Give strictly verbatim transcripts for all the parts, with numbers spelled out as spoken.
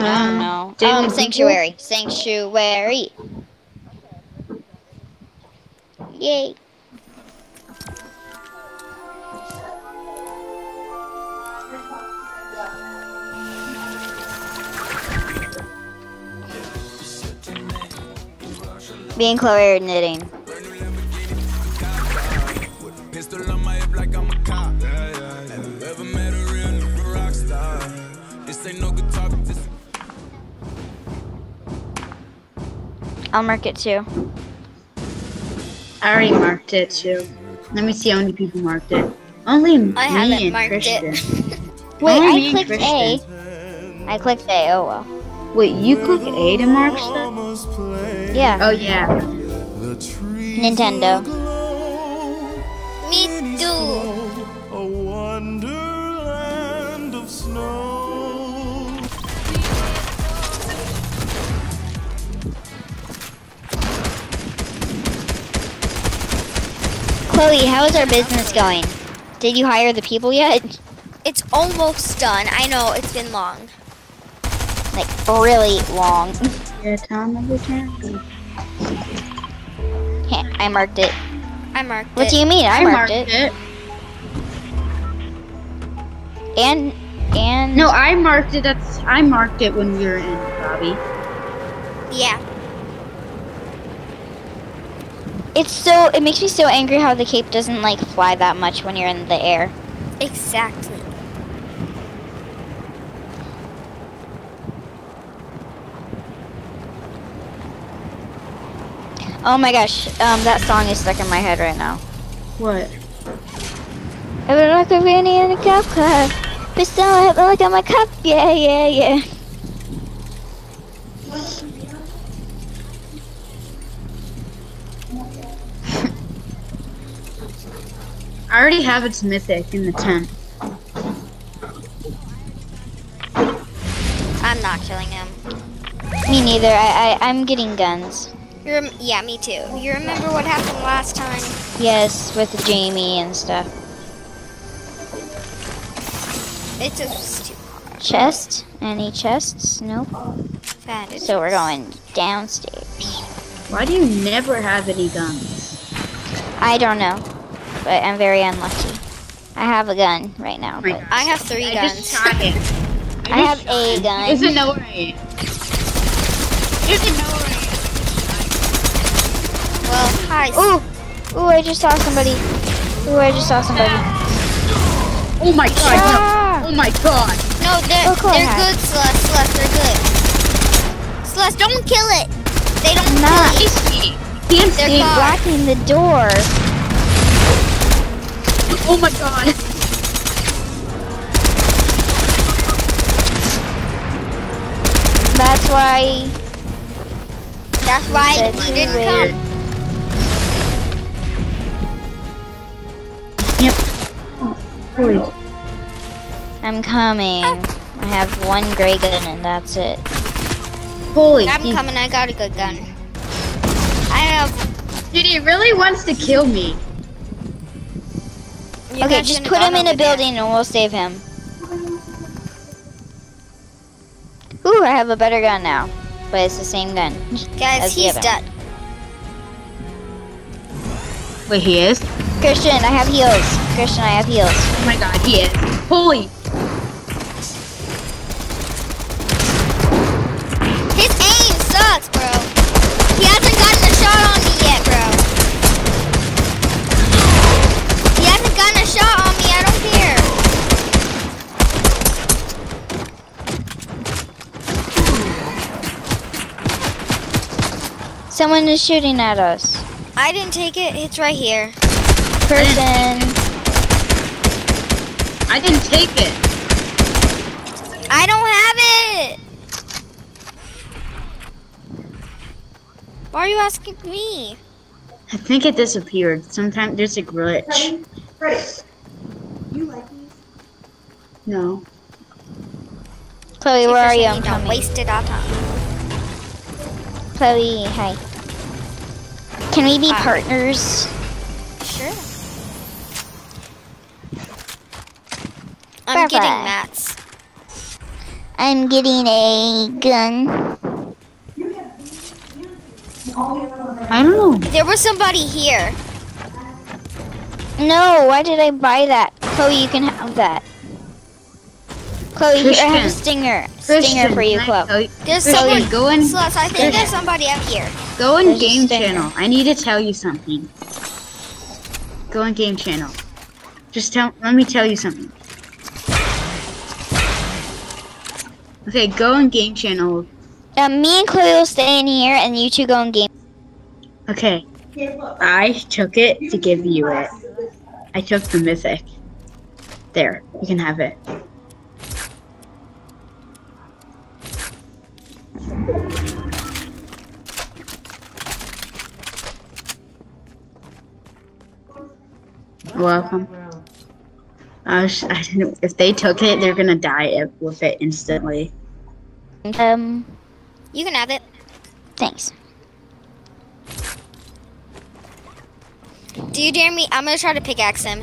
I don't know. Did Um, we Sanctuary. Sanctuary. Yay. Me and Chloe are knitting. Pistol on my hip like I'm a cop. Yeah, yeah, yeah. Have you ever met a real nigga rock star? This ain't no good topic. This I'll mark it too. I already marked it too. Let me see how many people marked it. Only me I haven't and marked Christian. it. Wait, Only I me and clicked A. Christian. I clicked A. Oh well. Wait, you click A to mark stuff? Yeah. Oh yeah. Nintendo. Me too. a wonderland of snow. Chloe, how is our business going? Did you hire the people yet? It's almost done. I know, it's been long. Like, really long. Yeah, time of the time. Yeah, I marked it. I marked What it. do you mean? I, I marked, marked it. it. And, and... No, I marked it. That's I marked it when we were in Bobby. Yeah. It's so, it makes me so angry how the cape doesn't, like, fly that much when you're in the air. Exactly. Oh my gosh, um, that song is stuck in my head right now. What? I would like a rainy in a cup car. Pistol, I look at my cup. Yeah, yeah, yeah. I already have its mythic in the tent. I'm not killing him. Me neither. I, I, I'm getting guns. You rem yeah, me too. You remember what happened last time? Yes, with Jamie and stuff. It just was too hard. Chest? Any chests? Nope. Bandages. So we're going downstairs. Why do you never have any guns? I don't know, but I'm very unlucky. I have a gun right now, but I have three I guns. just shot him. I have a gun. Doesn't know where I am. Doesn't know where I Well, hi. Ooh! Ooh, I just saw somebody. Ooh, I just saw somebody. am. Oh my god! Ah! No. Oh my god! No, they're, Oh, cool, they're hi. good, Celeste. Celeste, they're good. Celeste, don't kill it. They don't Not. kill it. Can't They're see. gone. Blocking the door. Oh my god! That's why. That's why That's he didn't weird. come. Yep. Holy. I'm coming. I have one gray gun and that's it. Holy. I'm he- coming. I got a good gun. I have. Dude, he really wants to kill me. You Okay, guys just shouldn't put have him in gone a over there. building and we'll save him. Ooh, I have a better gun now. But it's the same gun. Guys, as the he's other. dead. Wait, he is? Christian, I have heals. Christian, I have heals. Oh my god, he is. Holy. His aim sucks, bro. He hasn't gotten a shot on me yet, bro. He hasn't gotten a shot on me. I don't care. Someone is shooting at us. I didn't take it. It's right here. Person. I didn't take it. I don't have it. Why are you asking me? I think it disappeared. Sometimes there's a glitch. You like these? No. Chloe, where are you? I'm Don't coming. wasted our time. Chloe, hi. Can we be Hi. partners? Sure. I'm getting Bye-bye. mats. I'm getting a gun. I don't know. There was somebody here. No, why did I buy that? Chloe, you can have that. Chloe, here, I have a Christian. stinger. Christian, Stinger for you, can I Chloe. tell you- There's Christian, someone. go in. Sluts, I think there's somebody up here. Go in There's a game stinger. channel. I need to tell you something. Go in game channel. Just tell. Let me tell you something. Okay, go in game channel. Um, me and Chloe will stay in here, and you two go in game. Okay, I took it to give you it. I took the mythic. There, you can have it. Welcome. I, was, I didn't. If they took it, they're gonna die with it instantly. Um, You can have it. thanks. Do you dare me? I'm gonna try to pickaxe him.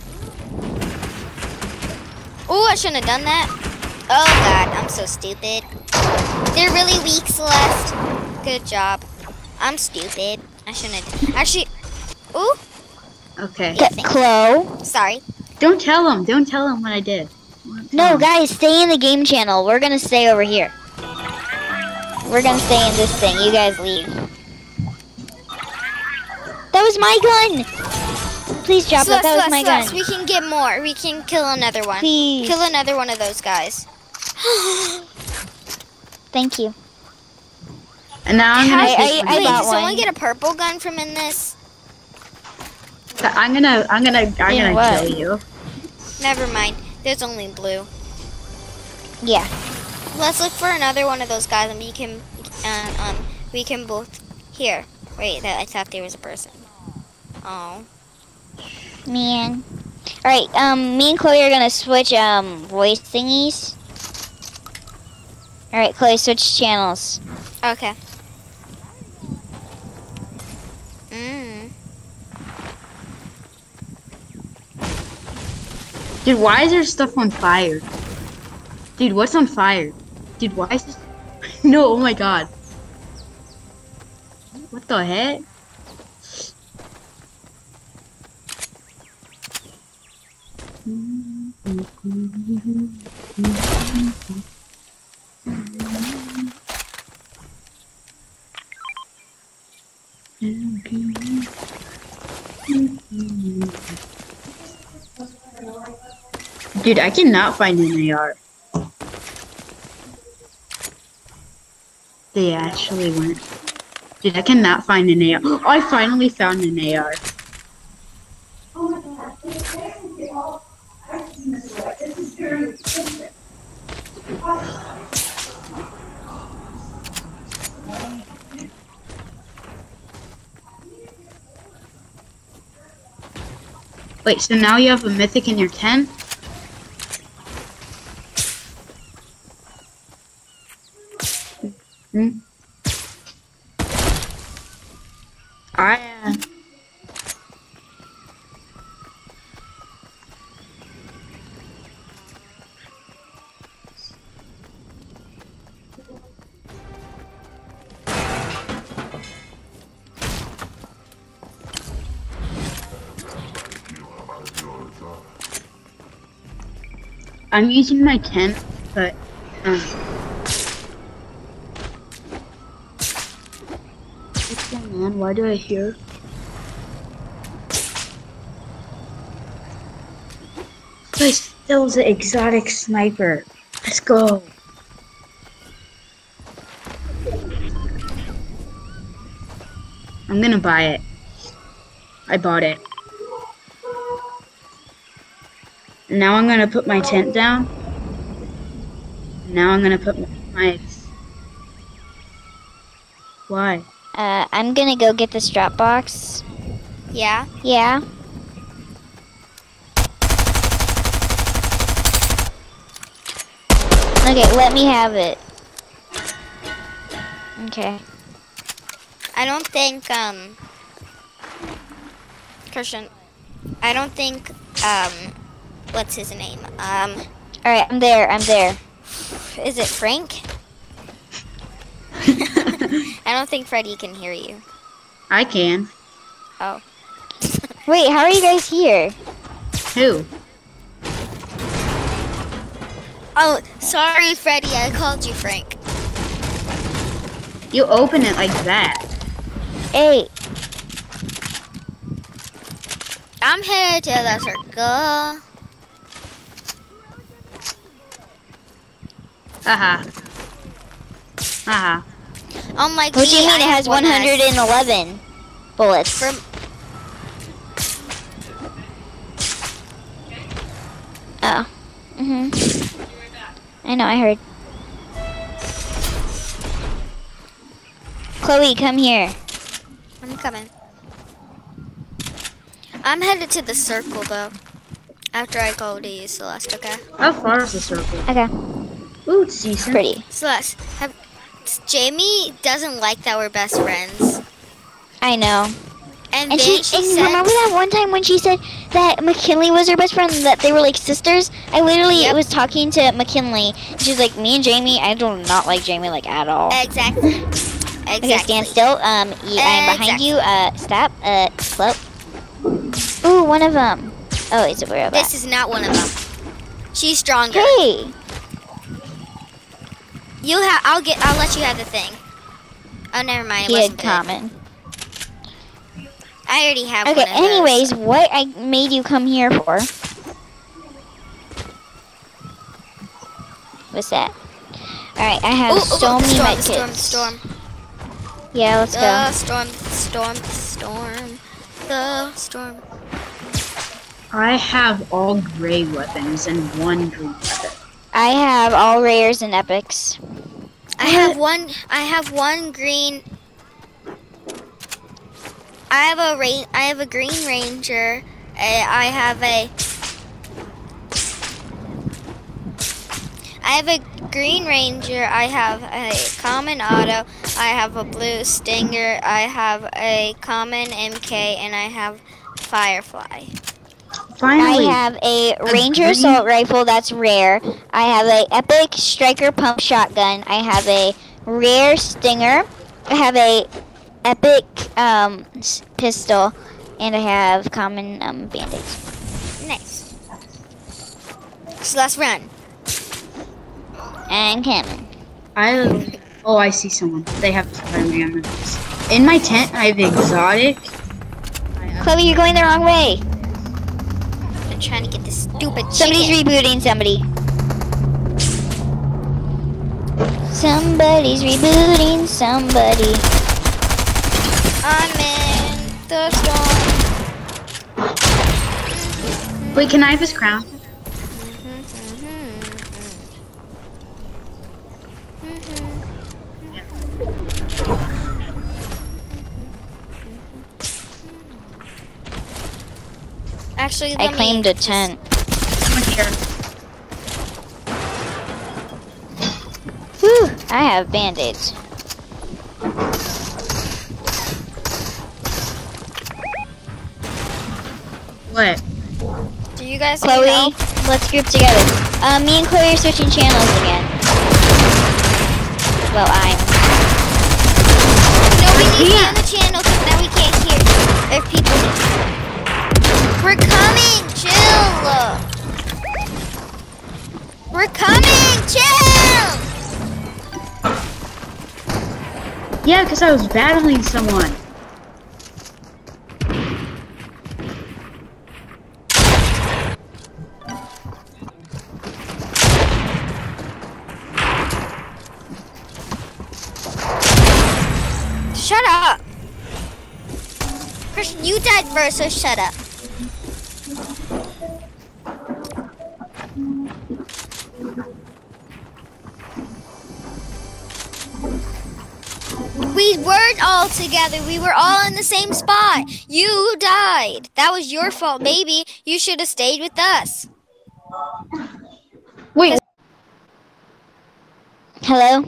Oh, I shouldn't have done that. Oh God, I'm so stupid. They're really weak, Celeste. Good job. I'm stupid. I shouldn't have. Actually, ooh, Okay. Yeah, Get Chloe. sorry. Don't tell them. Don't tell them what I did. No, guys, stay in the game channel. We're gonna stay over here. We're gonna stay in this thing. You guys leave. That was my gun. Please drop it. Celeste, That was Celeste, my Celeste, gun. we can get more. We can kill another one. Please. Kill another one of those guys. Thank you. And now I'm gonna. I- take I- my- Wait, bought did someone one. get a purple gun from in this? I'm gonna. I'm gonna. I'm In gonna what? kill you. Never mind. There's only blue. Yeah. Let's look for another one of those guys, and we can, uh, um, we can both. Here. Wait, that, I thought there was a person. Oh. Man. Alright, um, me and Chloe are gonna switch, um, voice thingies. Alright, Chloe, switch channels. Okay. Mm. Dude, why is there stuff on fire? Dude, what's on fire? Dude, why is this? No, oh my god. What the heck? Dude, I cannot find an A R. They actually went. Dude, I cannot find an A R. Oh, I finally found an A R. Wait, so now you have a mythic in your tent? Hmm? I, uh... I'm using my tent, but, um... what's going on? Why do I hear? Guys, that was an exotic sniper. Let's go. I'm gonna buy it. I bought it. Now I'm gonna put my tent down. Now I'm gonna put my... Why? Uh, I'm gonna go get this drop box. Yeah. Yeah. Okay, let me have it. Okay. I don't think, um, Christian, I don't think, um, what's his name? Um, Alright, I'm there, I'm there. Is it Frank? I don't think Freddy can hear you. I can. Oh. Wait, how are you guys here? Who? Oh, sorry, Freddy. I called you Frank. You open it like that. Hey, I'm headed to the circle. Haha. Haha. Unlike what do you me, mean I it have has one one hundred eleven bullets? From Oh. Mhm. I know, I heard. Chloe, come here. I'm coming. I'm headed to the circle though. After I go to you, Celeste. Okay. How far is the circle? Okay, Ooh, it's decent. pretty. Celeste, have, Jamie doesn't like that we're best friends. I know. And, And then she, she, and said, remember that one time when she said that McKinley was her best friend and that they were like sisters? I literally Yep. was talking to McKinley. And she was like, me and Jamie, I do not like Jamie like at all. exactly. Okay, Exactly. stand still. Um, y- I'm behind Exactly. you. Uh, stop. Uh, slow. Ooh, one of them. Oh, it's a robot. This is not one of them. She's stronger. Hey, You have. I'll get. I'll let you have the thing. Oh, never mind. It he had wasn't good. common. I already have Okay, one of those. anyways, what I made you come here for? What's that? Alright, I have Ooh, ooh, so ooh, many storm, med the storm, the kits. storm. Yeah, let's The go. storm, the storm, the storm, the storm. I have all gray weapons and one green weapon. I have all rares and epics. I have one. I have one green. I have a rain. I have a green ranger. Uh, I have a. I have a green ranger. I have a common auto. I have a blue stinger. I have a common M K, and I have firefly. Finally. I have a ranger green- assault rifle that's rare. I have a epic striker pump shotgun. I have a rare stinger. I have a epic um, s- pistol, and I have common um, bandage. Nice. So let's run. And coming. I oh I see someone. They have Spider-Man. In my tent I have exotic. I have, Chloe, you're going the wrong way. I'm trying to get this stupid Somebody's chicken. rebooting somebody. Somebody's rebooting somebody. I'm in the storm. wait, can I have his crown? Actually, I let claimed me a tent. Someone here. Whew, I have bandage. What? Do you guys Chloe, need help? let's group together. Uh, me and Chloe are switching channels again. Well, I'm. No, we need to be can't. on the channel because now we can't hear if people. We're coming. Chill. We're coming. Chill. Yeah, because I was battling someone. Shut up. Christian, you died first, so shut up. We weren't all together. We were all in the same spot. You died. That was your fault. Maybe you should have stayed with us. Wait, Hello?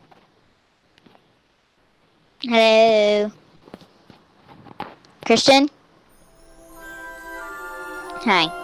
Hello? Christian? Hi.